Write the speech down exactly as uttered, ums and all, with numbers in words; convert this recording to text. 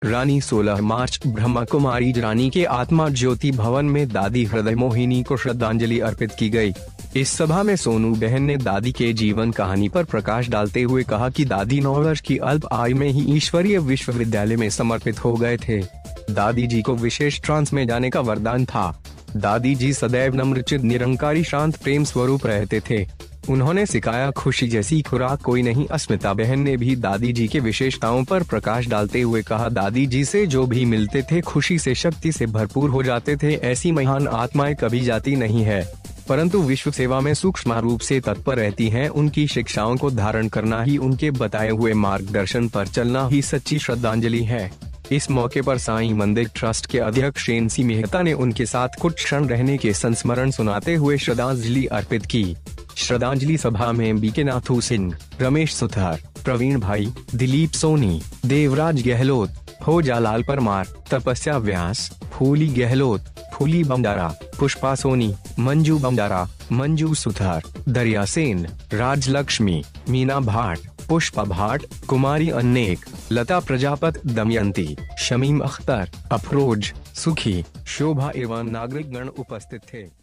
रानी सोलह मार्च ब्रह्मा कुमारी रानी के आत्मा ज्योति भवन में दादी हृदय मोहिनी को श्रद्धांजलि अर्पित की गई। इस सभा में सोनू बहन ने दादी के जीवन कहानी पर प्रकाश डालते हुए कहा कि दादी नौ वर्ष की अल्प आयु में ही ईश्वरीय विश्वविद्यालय में समर्पित हो गए थे। दादी जी को विशेष ट्रांस में जाने का वरदान था। दादी जी सदैव नम्रचित निरंकारी शांत प्रेम स्वरूप रहते थे। उन्होंने सिखाया खुशी जैसी खुराक कोई नहीं। अस्मिता बहन ने भी दादी जी के विशेषताओं पर प्रकाश डालते हुए कहा, दादी जी से जो भी मिलते थे खुशी से शक्ति से भरपूर हो जाते थे। ऐसी महान आत्माएं कभी जाती नहीं है, परंतु विश्व सेवा में सूक्ष्म रूप से तत्पर रहती हैं। उनकी शिक्षाओं को धारण करना ही, उनके बताए हुए मार्गदर्शन पर चलना ही सच्ची श्रद्धांजलि है। इस मौके पर साईं मंदिर ट्रस्ट के अध्यक्ष एनसी मेहता ने उनके साथ कुछ क्षण रहने के संस्मरण सुनाते हुए श्रद्धांजलि अर्पित की। श्रद्धांजलि सभा में बीके नाथू सिंह, रमेश सुथार, प्रवीण भाई, दिलीप सोनी, देवराज गहलोत, होजालाल परमार, तपस्या व्यास, फूली गहलोत, फूली बमडारा, पुष्पा सोनी, मंजू बमडारा, मंजू सुथार, दरिया सेन, राजलक्ष्मी, मीना भाट, पुष्पा भाट, कुमारी अनेक, लता प्रजापत, दमयंती, शमीम अख्तर, अफरोज, सुखी, शोभा एवं नागरिक गण उपस्थित थे।